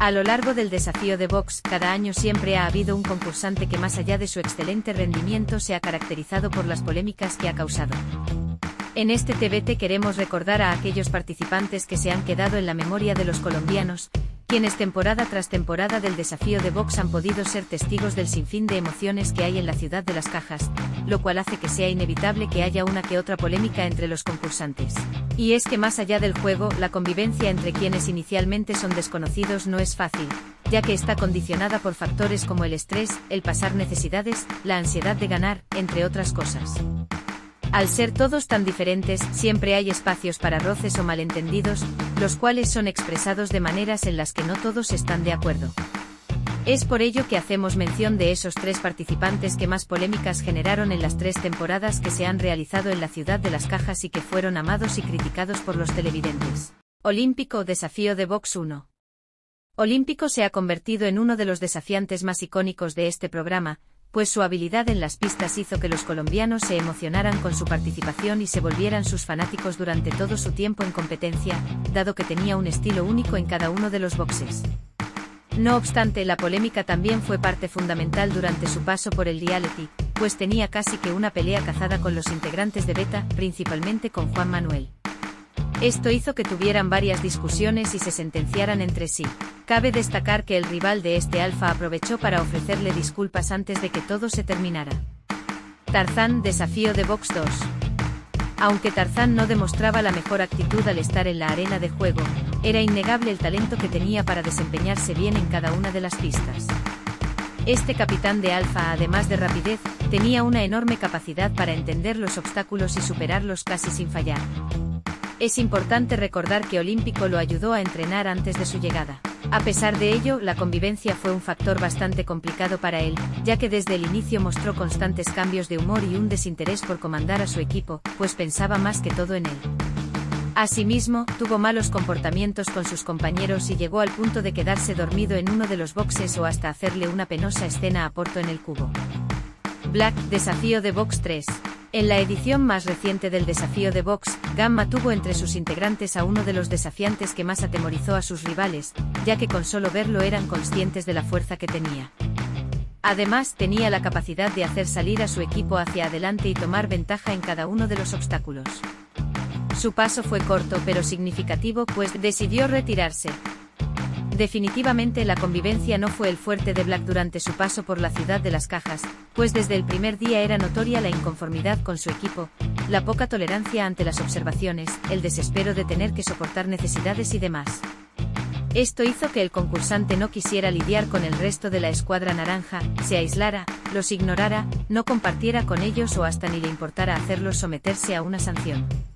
A lo largo del desafío de box, cada año siempre ha habido un concursante que más allá de su excelente rendimiento se ha caracterizado por las polémicas que ha causado. En este TBT queremos recordar a aquellos participantes que se han quedado en la memoria de los colombianos, quienes temporada tras temporada del desafío de box han podido ser testigos del sinfín de emociones que hay en la ciudad de Las Cajas, lo cual hace que sea inevitable que haya una que otra polémica entre los concursantes. Y es que más allá del juego, la convivencia entre quienes inicialmente son desconocidos no es fácil, ya que está condicionada por factores como el estrés, el pasar necesidades, la ansiedad de ganar, entre otras cosas. Al ser todos tan diferentes, siempre hay espacios para roces o malentendidos, los cuales son expresados de maneras en las que no todos están de acuerdo. Es por ello que hacemos mención de esos 3 participantes que más polémicas generaron en las 3 temporadas que se han realizado en la ciudad de Las Cajas y que fueron amados y criticados por los televidentes. Olímpico Desafío de Box 1. Olímpico se ha convertido en uno de los desafiantes más icónicos de este programa, pues su habilidad en las pistas hizo que los colombianos se emocionaran con su participación y se volvieran sus fanáticos durante todo su tiempo en competencia, dado que tenía un estilo único en cada uno de los boxes. No obstante, la polémica también fue parte fundamental durante su paso por el reality, pues tenía casi que una pelea cazada con los integrantes de Beta, principalmente con Juan Manuel. Esto hizo que tuvieran varias discusiones y se sentenciaran entre sí. Cabe destacar que el rival de este alfa aprovechó para ofrecerle disculpas antes de que todo se terminara. Tarzán Desafío de Box 2. Aunque Tarzán no demostraba la mejor actitud al estar en la arena de juego, era innegable el talento que tenía para desempeñarse bien en cada una de las pistas. Este capitán de alfa, además de rapidez, tenía una enorme capacidad para entender los obstáculos y superarlos casi sin fallar. Es importante recordar que Olímpico lo ayudó a entrenar antes de su llegada. A pesar de ello, la convivencia fue un factor bastante complicado para él, ya que desde el inicio mostró constantes cambios de humor y un desinterés por comandar a su equipo, pues pensaba más que todo en él. Asimismo, tuvo malos comportamientos con sus compañeros y llegó al punto de quedarse dormido en uno de los boxes o hasta hacerle una penosa escena a Porto en el cubo. Black Desafío de Box 3. En la edición más reciente del desafío de box, Gamma tuvo entre sus integrantes a uno de los desafiantes que más atemorizó a sus rivales, ya que con solo verlo eran conscientes de la fuerza que tenía. Además, tenía la capacidad de hacer salir a su equipo hacia adelante y tomar ventaja en cada uno de los obstáculos. Su paso fue corto pero significativo, pues decidió retirarse. Definitivamente la convivencia no fue el fuerte de Black durante su paso por la ciudad de Las Cajas, pues desde el primer día era notoria la inconformidad con su equipo, la poca tolerancia ante las observaciones, el desespero de tener que soportar necesidades y demás. Esto hizo que el concursante no quisiera lidiar con el resto de la escuadra naranja, se aislara, los ignorara, no compartiera con ellos o hasta ni le importara hacerlos someterse a una sanción.